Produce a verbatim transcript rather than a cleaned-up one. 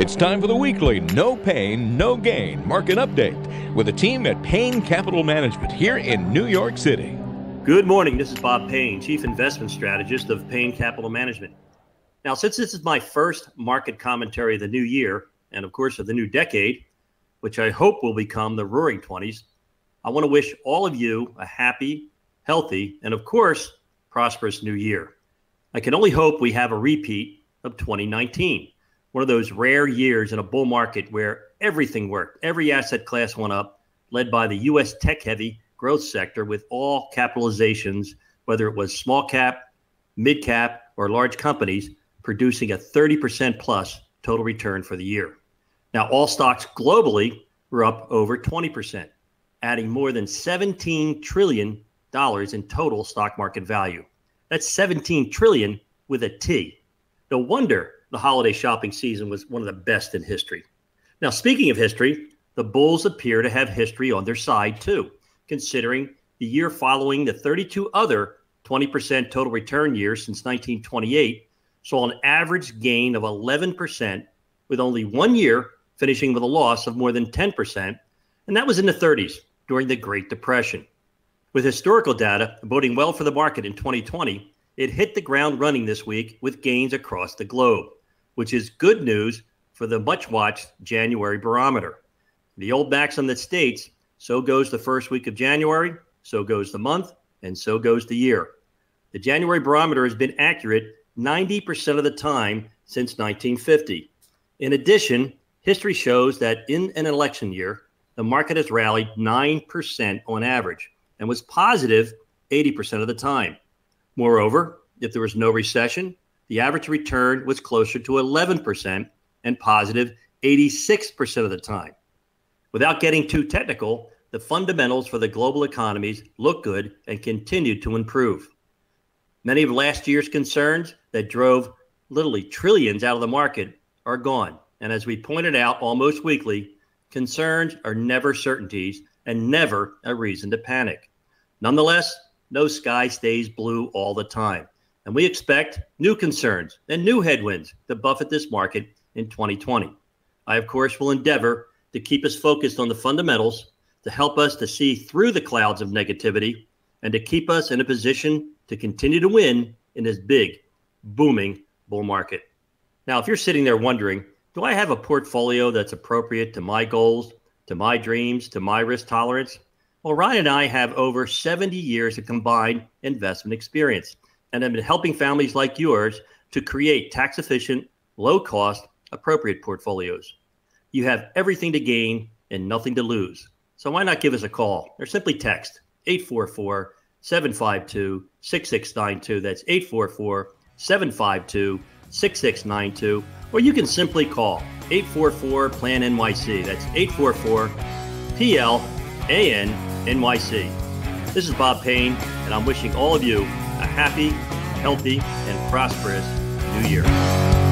It's time for the weekly No Pain, No Gain market update with a team at Payne Capital Management here in New York City. Good morning. This is Bob Payne, Chief Investment Strategist of Payne Capital Management. Now, since this is my first market commentary of the new year, and of course of the new decade, which I hope will become the Roaring Twenties, I want to wish all of you a happy, healthy, and of course, prosperous new year. I can only hope we have a repeat of twenty nineteen, one of those rare years in a bull market where everything worked. Every asset class went up, led by the U S tech-heavy growth sector with all capitalizations, whether it was small cap, mid cap, or large companies, producing a thirty percent plus total return for the year. Now, all stocks globally were up over twenty percent, adding more than seventeen trillion dollars in total stock market value. That's seventeen trillion dollars with a T. No wonder the holiday shopping season was one of the best in history. Now, speaking of history, the bulls appear to have history on their side too, considering the year following the thirty-two other twenty percent total return years since nineteen twenty-eight saw an average gain of eleven percent, with only one year finishing with a loss of more than ten percent, and that was in the thirties during the Great Depression. With historical data boding well for the market in twenty twenty, it hit the ground running this week with gains across the globe, which is good news for the much-watched January barometer. The old maxim that states, so goes the first week of January, so goes the month, and so goes the year. The January barometer has been accurate ninety percent of the time since nineteen fifty. In addition, history shows that in an election year, the market has rallied nine percent on average and was positive eighty percent of the time. Moreover, if there was no recession, the average return was closer to eleven percent and positive eighty-six percent of the time. Without getting too technical, the fundamentals for the global economies look good and continue to improve. Many of last year's concerns that drove literally trillions out of the market are gone. And as we pointed out almost weekly, concerns are never certainties and never a reason to panic. Nonetheless, no sky stays blue all the time. And we expect new concerns and new headwinds to buffet this market in twenty twenty. I, of course, will endeavor to keep us focused on the fundamentals, to help us to see through the clouds of negativity, and to keep us in a position to continue to win in this big, booming bull market. Now, if you're sitting there wondering, do I have a portfolio that's appropriate to my goals, to my dreams, to my risk tolerance? Well, Ryan and I have over seventy years of combined investment experience, and have been helping families like yours to create tax-efficient, low-cost, appropriate portfolios. You have everything to gain and nothing to lose. So why not give us a call or simply text eight four four, seven five two, six six nine two. That's eight four four, seven five two, six six nine two. Or you can simply call eight four four, P L A N N Y C. That's eight four four, P L A N N Y C. This is Bob Payne, and I'm wishing all of you a happy, healthy, and prosperous New Year.